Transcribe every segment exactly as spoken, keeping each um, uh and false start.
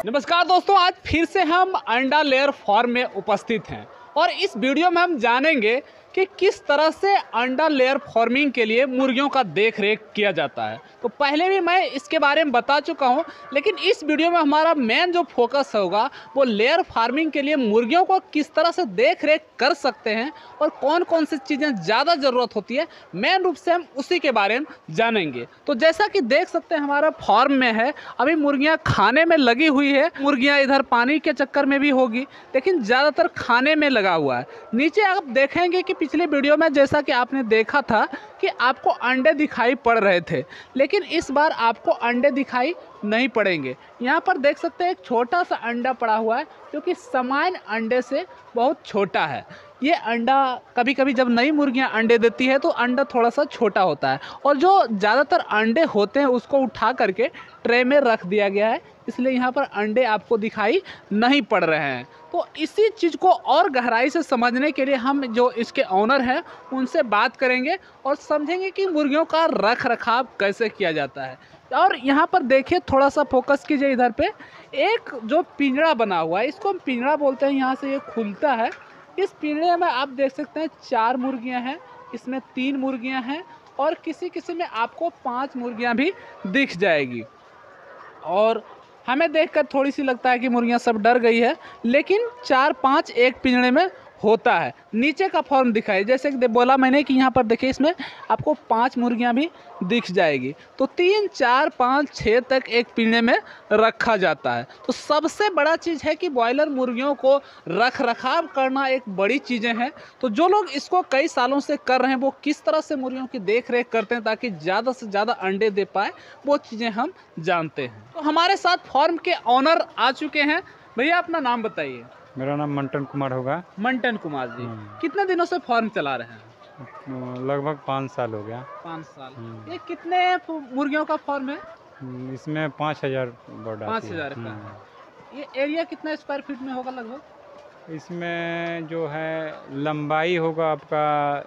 नमस्कार दोस्तों, आज फिर से हम अंडा लेयर फार्म में उपस्थित हैं और इस वीडियो में हम जानेंगे कि किस तरह से अंडा लेयर फार्मिंग के लिए मुर्गियों का देख रेख किया जाता है। तो पहले भी मैं इसके बारे में बता चुका हूं, लेकिन इस वीडियो में हमारा मेन जो फोकस होगा वो लेयर फार्मिंग के लिए मुर्गियों को किस तरह से देख रेख कर सकते हैं और कौन कौन सी चीज़ें ज़्यादा ज़रूरत होती है, मेन रूप से हम उसी के बारे में जानेंगे। तो जैसा कि देख सकते हैं हमारा फार्म में है, अभी मुर्गियाँ खाने में लगी हुई है। मुर्गियाँ इधर पानी के चक्कर में भी होगी, लेकिन ज़्यादातर खाने में लगा हुआ है। नीचे आप देखेंगे कि पिछले वीडियो में जैसा कि आपने देखा था कि आपको अंडे दिखाई पड़ रहे थे, लेकिन इस बार आपको अंडे दिखाई नहीं पड़ेंगे। यहाँ पर देख सकते हैं एक छोटा सा अंडा पड़ा हुआ है जो कि सामान्य अंडे से बहुत छोटा है। ये अंडा कभी कभी जब नई मुर्गियाँ अंडे देती है तो अंडा थोड़ा सा छोटा होता है और जो ज़्यादातर अंडे होते हैं उसको उठा करके ट्रे में रख दिया गया है, इसलिए यहाँ पर अंडे आपको दिखाई नहीं पड़ रहे हैं। तो इसी चीज़ को और गहराई से समझने के लिए हम जो इसके ऑनर हैं उनसे बात करेंगे और समझेंगे कि मुर्गियों का रख रखाव कैसे किया जाता है। और यहाँ पर देखिए, थोड़ा सा फोकस कीजिए इधर पे, एक जो पिंजरा बना हुआ है, इसको हम पिंजरा बोलते हैं। यहाँ से ये खुलता है। इस पिंजरे में आप देख सकते हैं चार मुर्गियाँ हैं, इसमें तीन मुर्गियाँ हैं और किसी किसी में आपको पाँच मुर्गियाँ भी दिख जाएगी। और हमें देखकर थोड़ी सी लगता है कि मुर्गियाँ सब डर गई है, लेकिन चार पाँच एक पिंजरे में होता है। नीचे का फॉर्म दिखाई, जैसे कि बोला मैंने कि यहाँ पर देखिए इसमें आपको पांच मुर्गियाँ भी दिख जाएगी। तो तीन चार पाँच छः तक एक पिंजरे में रखा जाता है। तो सबसे बड़ा चीज़ है कि ब्रॉयलर मुर्गियों को रख रखाव करना एक बड़ी चीज़ें हैं। तो जो लोग इसको कई सालों से कर रहे हैं वो किस तरह से मुर्गियों की देख रेख करते हैं ताकि ज़्यादा से ज़्यादा अंडे दे पाए, वो चीज़ें हम जानते हैं। तो हमारे साथ फार्म के ऑनर आ चुके हैं। भैया अपना नाम बताइए। मेरा नाम मंटन कुमार होगा। मंटन कुमार जी, कितने दिनों से फार्म चला रहे हैं? लगभग पाँच साल हो गया। पाँच साल। ये कितने मुर्गियों का फार्म है? इसमें पाँच हजार बर्ड पाँच हजार का। ये एरिया कितना स्क्वायर फीट में होगा लगभग? इसमें जो है लंबाई होगा आपका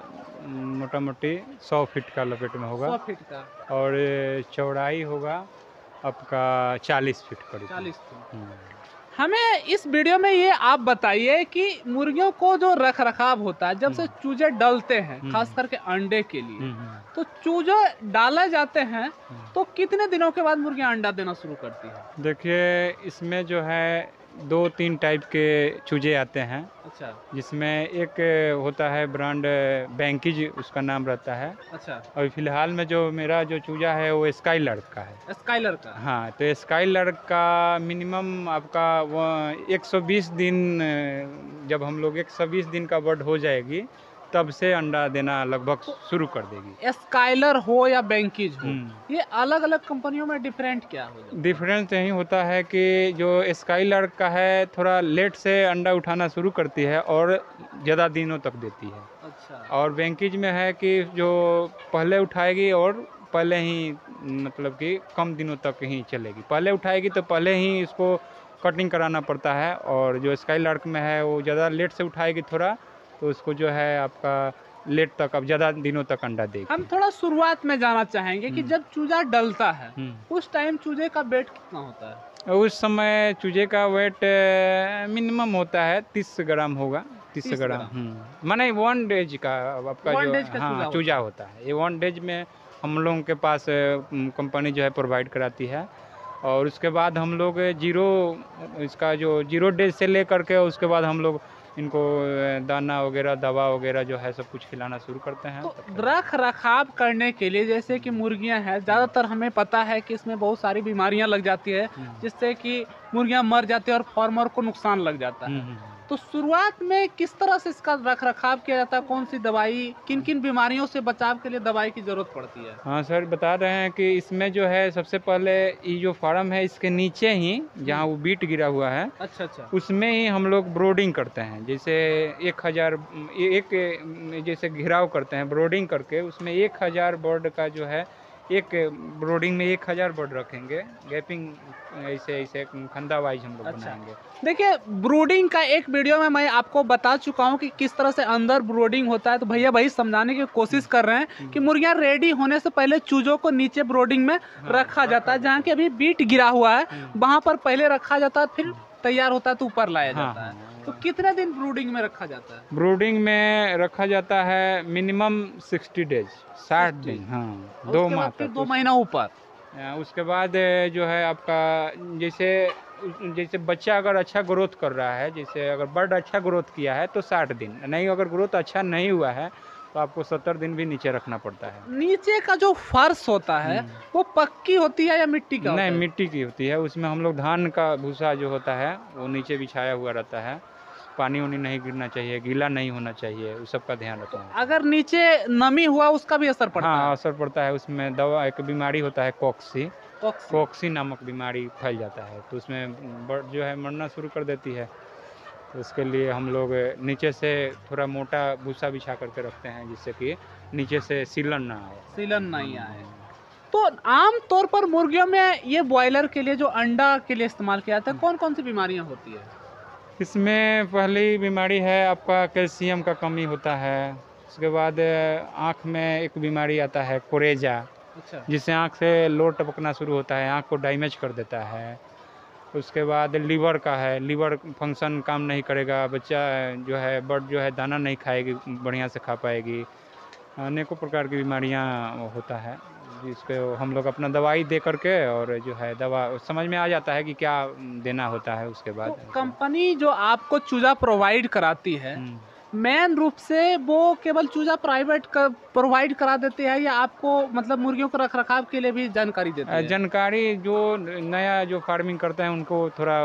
मोटा मोटी सौ फीट का लपेट में होगा। सौ फीट का। और चौड़ाई होगा आपका चालीस फीट करीब। चालीस फीट। हमें इस वीडियो में ये आप बताइए कि मुर्गियों को जो रख रखाव होता है, जब से चूजे डलते हैं खास करके अंडे के लिए, तो चूजे डाले जाते हैं तो कितने दिनों के बाद मुर्गियां अंडा देना शुरू करती है? देखिए, इसमें जो है दो तीन टाइप के चूजे आते हैं। अच्छा। जिसमें एक होता है ब्रांड बैंकिज, उसका नाम रहता है। अच्छा। और फिलहाल में जो मेरा जो चूजा है वो स्काईलर्क का है। स्काईलर्क का? हाँ, तो स्काईलर्क का मिनिमम आपका वो एक सौ बीस दिन, जब हम लोग एक सौ बीस दिन का बर्ड हो जाएगी तब से अंडा देना लगभग शुरू कर देगी। स्काईलर हो या बैंकिज हो, ये अलग अलग कंपनियों में डिफरेंट क्या हो? डिफरेंस यही होता है कि जो स्काईलर्क का है थोड़ा लेट से अंडा उठाना शुरू करती है और ज़्यादा दिनों तक देती है। अच्छा। और बैंकिज में है कि जो पहले उठाएगी और पहले ही मतलब कि कम दिनों तक ही चलेगी। पहले उठाएगी तो पहले ही इसको कटिंग कराना पड़ता है, और जो स्काईलर्क में है वो ज़्यादा लेट से उठाएगी थोड़ा, तो उसको जो है आपका लेट तक, अब ज़्यादा दिनों तक अंडा देगी। हम थोड़ा शुरुआत में जाना चाहेंगे कि जब चूजा डलता है उस टाइम चूजे का वेट कितना होता है? उस समय चूजे का वेट मिनिमम होता है तीस ग्राम होगा। तीस ग्राम माने वन डेज का आपका जो हाँ चूजा होता है। ये वन डेज में हम लोगों के पास कंपनी जो है प्रोवाइड कराती है, और उसके बाद हम लोग जीरो इसका जो जीरो डेज से ले करके उसके बाद हम लोग इनको दाना वगैरह, दवा वगैरह जो है सब कुछ खिलाना शुरू करते हैं। तो रख रखाव करने के लिए, जैसे कि मुर्गियां हैं, ज़्यादातर हमें पता है कि इसमें बहुत सारी बीमारियां लग जाती है जिससे कि मुर्गियां मर जाती है और फार्मर को नुकसान लग जाता है। तो शुरुआत में किस तरह से इसका रख रखाव किया जाता है? कौन सी दवाई, किन किन बीमारियों से बचाव के लिए दवाई की जरूरत पड़ती है? हाँ सर, बता रहे हैं कि इसमें जो है सबसे पहले ये जो फार्म है इसके नीचे ही जहाँ वो बीट गिरा हुआ है, अच्छा अच्छा, उसमें ही हम लोग ब्रोडिंग करते हैं। जैसे एक हजार एक जैसे घिराव करते हैं ब्रोडिंग करके, उसमें एक हजार बर्ड का जो है एक ब्रोडिंग में एक हज़ार बर्ड रखेंगे, गैपिंग ऐसे ऐसे खंदा वाइज हम लोग अच्छा। बनाएंगे। देखिए ब्रूडिंग का एक वीडियो में मैं आपको बता चुका हूँ कि किस तरह से अंदर ब्रूडिंग होता है, तो भैया भाई समझाने की कोशिश कर रहे हैं कि मुर्गियाँ रेडी होने से पहले चूजों को नीचे ब्रूडिंग में हाँ, रखा जाता है, रखा जहाँ की अभी बीट गिरा हुआ है हम्म। वहाँ पर पहले रखा जाता है, फिर तैयार होता है तो ऊपर लाया हाँ, जाता है। हाँ, तो कितने दिन ब्रूडिंग में रखा जाता है? ब्रूडिंग में रखा जाता है मिनिमम सिक्सटी डेज, साठ दिन, हाँ, और दो उसके माह बाद फिर तक। दो उस- महीना ऊपर। अ, उसके बाद अ, जो है आपका जैसे जैसे बच्चा अगर अच्छा ग्रोथ कर रहा है, जैसे अगर बर्ड अच्छा ग्रोथ किया है तो साठ दिन, नहीं अगर ग्रोथ अच्छा नहीं हुआ है तो आपको सत्तर दिन भी नीचे रखना पड़ता है। नीचे का जो फर्श होता है हम्म। वो पक्की होती है या मिट्टी का होता नहीं, है? मिट्टी की होती है, उसमें हम लोग धान का भूसा जो होता है वो नीचे बिछाया हुआ रहता है, पानी उनी नहीं गिरना चाहिए, गीला नहीं होना चाहिए, उस सब का ध्यान रखना होता है। अगर नीचे नमी हुआ उसका भी असर पड़ता हाँ, है? असर पड़ता है, उसमें दवा एक बीमारी होता है कॉक्सी, कॉक्सी। कॉक्सी नामक बीमारी फैल जाता है, तो उसमें बर्ड जो है मरना शुरू कर देती है। तो उसके लिए हम लोग नीचे से थोड़ा मोटा भूसा बिछा करके रखते हैं, जिससे कि नीचे से सीलन ना आए। सीलन नहीं आए। तो आम तौर पर मुर्गियों में ये बॉयलर के लिए जो अंडा के लिए इस्तेमाल किया जाता है, कौन कौन सी बीमारियां होती है? इसमें पहली बीमारी है आपका कैल्शियम का कमी होता है, उसके बाद आँख में एक बीमारी आता है कोरेजा, अच्छा। जिससे आँख से लोर टपकना शुरू होता है, आँख को डैमेज कर देता है। उसके बाद लीवर का है, लीवर फंक्शन काम नहीं करेगा, बच्चा जो है बर्ड जो है दाना नहीं खाएगी, बढ़िया से खा पाएगी, अनेकों प्रकार की बीमारियां होता है, जिसको हम लोग अपना दवाई दे करके और जो है दवा समझ में आ जाता है कि क्या देना होता है। उसके बाद तो कंपनी जो आपको चूजा प्रोवाइड कराती है, हम्म। मेन रूप से वो केवल चूजा प्राइवेट कर, प्रोवाइड करा देते हैं या आपको मतलब मुर्गियों को रख रखाव के लिए भी जानकारी देते हैं? जानकारी जो नया जो फार्मिंग करते हैं उनको थोड़ा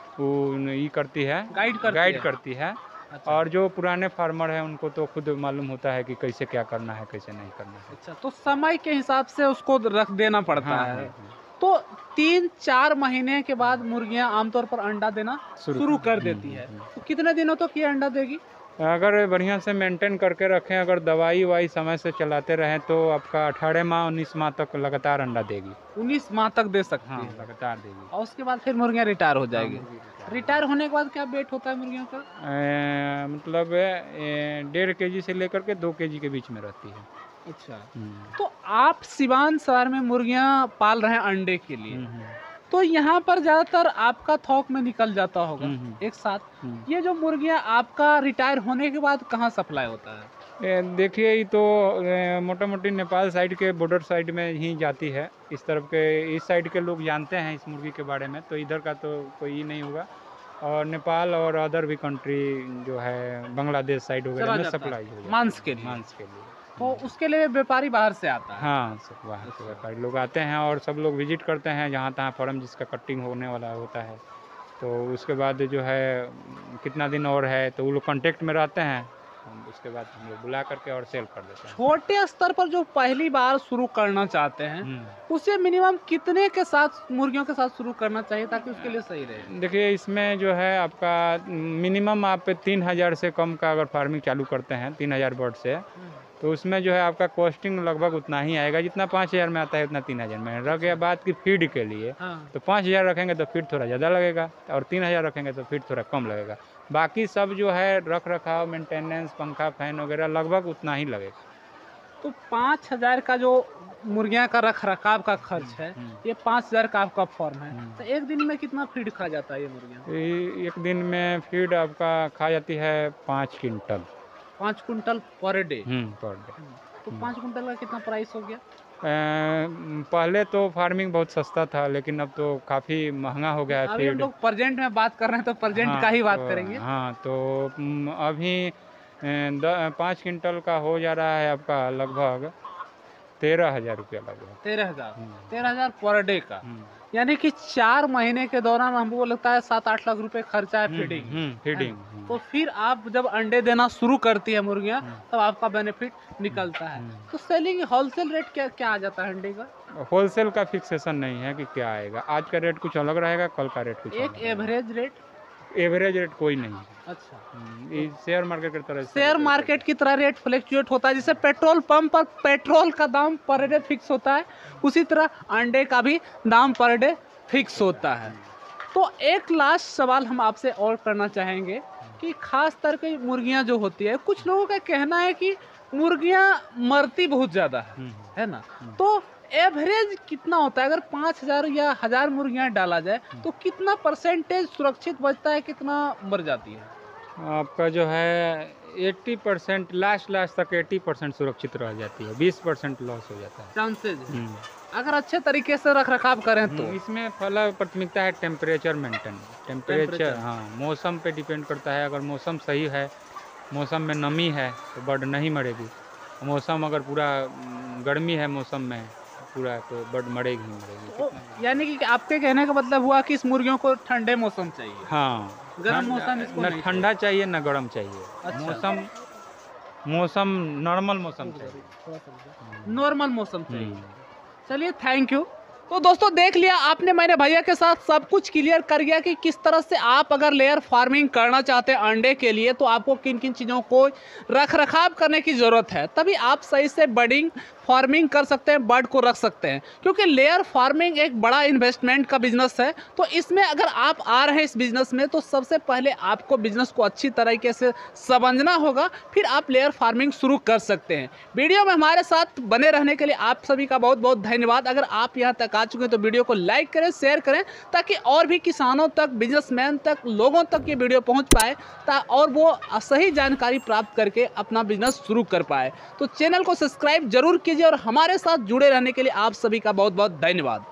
वो ये करती है, गाइड करती गाइड है? करती है। अच्छा। और जो पुराने फार्मर हैं उनको तो खुद मालूम होता है कि कैसे क्या करना है, कैसे नहीं करना है। अच्छा, तो समय के हिसाब से उसको रख देना पड़ता हाँ, है। हाँ, हाँ। तो तीन चार महीने के बाद मुर्गियां आमतौर पर अंडा देना शुरू- शुरू कर हम्म, देती है। हम्म, तो कितने दिनों तक ये अंडा देगी? अगर बढ़िया से मेंटेन करके रखें, अगर दवाई वाई समय से चलाते रहें तो आपका अठारह माह उन्नीस माह तक लगातार अंडा देगी। उन्नीस माह तक दे सकती हाँ, है लगातार देगी। और उसके बाद फिर मुर्गियां रिटायर हो जाएगी। हाँ, मुर्गी रिटायर होने के बाद क्या वेट होता है मुर्गियों का? अ, मतलब ए, डेढ़ के जी से लेकर के दो के जी के बीच में रहती है। अच्छा। हम्म, तो आप सिवान शहर में मुर्गियां पाल रहे हैं अंडे के लिए, हम्म, हम्म, तो यहाँ पर ज़्यादातर आपका थोक में निकल जाता होगा हम्म, हम्म। एक साथ। हम्म। ये जो मुर्गियां आपका रिटायर होने के बाद कहाँ सप्लाई होता है? ए, देखिए ये तो ए, मोटा मोटी नेपाल साइड के बॉर्डर साइड में ही जाती है, इस तरफ के इस साइड के लोग जानते हैं इस मुर्गी के बारे में, तो इधर का तो कोई ही नहीं होगा। और नेपाल और अदर भी कंट्री जो है बांग्लादेश साइड वगैरह चला में जाता सप्लाई है हो जाती मांस है, के लिए। मांस के लिए। तो उसके लिए व्यापारी बाहर से आता है? हाँ, सब वहाँ से व्यापारी लोग आते हैं और सब लोग विजिट करते हैं जहाँ तहाँ फार्म जिसका कटिंग होने वाला होता है, तो उसके बाद जो है कितना दिन और है तो वो लोग कांटेक्ट में रहते हैं, हम उसके बाद हम लोग बुला करके और सेल कर देते हैं। छोटे स्तर पर जो पहली बार शुरू करना चाहते हैं हम्म। उसे मिनिमम कितने के साथ मुर्गियों के साथ शुरू करना चाहिए ताकि उसके लिए सही रहे? देखिए इसमें जो है आपका मिनिमम आप तीन हज़ार से कम का अगर फार्मिंग चालू करते हैं, तीन हज़ार बर्ड से, तो उसमें जो है आपका कॉस्टिंग लगभग उतना ही आएगा जितना पाँच हज़ार में आता है, उतना तीन हज़ार में। रह गया बात की फीड के लिए, हाँ। तो पाँच हज़ार रखेंगे तो फीड थोड़ा ज़्यादा लगेगा और तीन हज़ार रखेंगे तो फीड थोड़ा कम लगेगा। बाकी सब जो है रख रखाव, मेंटेनेंस, पंखा फैन वगैरह लगभग उतना ही लगेगा। तो पाँच हजार का जो मुर्गियां का रख रखाव का खर्च है, ये पाँच हजार का आपका फॉर्म है, तो एक दिन में कितना फीड खा जाता है ये मुर्गियां? ये एक दिन में फीड आपका खा जाती है पाँच क्विंटल पाँच quintal per day. Per day. तो पाँच कुंटल का कितना प्राइस हो गया? अ, पहले तो फार्मिंग बहुत सस्ता था, लेकिन अब तो काफ़ी महंगा हो गया है अभी हम फीड। लोग प्रेजेंट में बात कर रहे हैं तो प्रेजेंट हाँ, का ही बात तो, करेंगे। हाँ, तो म, अभी अ, द- पाँच क्विंटल का हो जा रहा है आपका लगभग तेरह हज़ार रुपया लगभग। तेरह हजार हम्म। तेरह हजार पर डे का, हम्म, यानी कि चार महीने के दौरान हमको लगता है सात आठ लाख रुपए खर्चा है फीडिंग। हम्म, फीडिंग। तो फिर आप जब अंडे देना शुरू करती है मुर्गियां, हम्म। तब आपका बेनिफिट निकलता है। हम्म। तो सेलिंग होलसेल रेट क्या क्या आ जाता है अंडे का? होलसेल का फिक्सेशन नहीं है कि क्या आएगा, आज का रेट कुछ अलग रहेगा, कल का रेट कुछ एक अलग रहेगा। Average rate? एवरेज रेट कोई नहीं है। अच्छा, हम्म, ये शेयर मार्केट की तरह शेयर मार्केट की तरह रेट फ्लक्चुएट होता है, जैसे पेट्रोल पंप पर पेट्रोल का दाम पर डे फिक्स होता है, उसी तरह अंडे का भी दाम पर डे फिक्स होता है। तो एक लास्ट सवाल हम आपसे और करना चाहेंगे कि खास तरह की मुर्गियां जो होती है, कुछ लोगों का कहना है कि मुर्गियां मरती बहुत ज़्यादा है, हम्म, है ना? तो एवरेज कितना होता है अगर पाँच हज़ार या हज़ार मुर्गियां डाला जाए तो कितना परसेंटेज सुरक्षित बचता है, कितना मर जाती है? आपका जो है अस्सी परसेंट लास्ट लास्ट तक अस्सी परसेंट सुरक्षित रह जाती है, बीस परसेंट लॉस हो जाता है। चांसेज है हम्म, अगर अच्छे तरीके से रख रखाव करें तो। इसमें पहला प्राथमिकता है टेम्परेचर मेंटेन। Temperature Temperature। हाँ, मौसम पे डिपेंड करता है। अगर मौसम सही है, मौसम में नमी है तो बर्ड नहीं मरेगी। मौसम अगर पूरा हम्म, गर्मी है मौसम में पूरा, तो बर्ड मरेगी ही मरेगी। ओ, यानी कि आपके कहने का मतलब हुआ कि इस मुर्गियों को ठंडे मौसम चाहिए, हाँ, गर्म मौसम इसको न नहीं ठंडा चाहिए न गर्म चाहिए। अच्छा। मौसम मौसम नॉर्मल मौसम चाहिए। नॉर्मल मौसम चाहिए। हम्म। चलिए, थैंक यू। तो दोस्तों देख लिया आपने, मैंने भैया के साथ सब कुछ क्लियर कर गया कि किस तरह से आप अगर लेयर फार्मिंग करना चाहते हैं अंडे के लिए तो आपको किन किन चीज़ों को रख रखाव करने की ज़रूरत है, तभी आप सही से बर्डिंग फार्मिंग कर सकते हैं, बर्ड को रख सकते हैं। क्योंकि लेयर फार्मिंग एक बड़ा इन्वेस्टमेंट का बिजनेस है, तो इसमें अगर आप आ रहे हैं इस बिज़नेस में तो सबसे पहले आपको बिज़नेस को अच्छी तरीके से समझना होगा, फिर आप लेयर फार्मिंग शुरू कर सकते हैं। वीडियो में हमारे साथ बने रहने के लिए आप सभी का बहुत बहुत धन्यवाद। अगर आप यहाँ तक आ चुके हैं तो वीडियो को लाइक करें, शेयर करें, ताकि और भी किसानों तक, बिजनेसमैन तक, लोगों तक ये वीडियो पहुँच पाए ता और वो सही जानकारी प्राप्त करके अपना बिजनेस शुरू कर पाए। तो चैनल को सब्सक्राइब जरूर कीजिए और हमारे साथ जुड़े रहने के लिए आप सभी का बहुत बहुत धन्यवाद।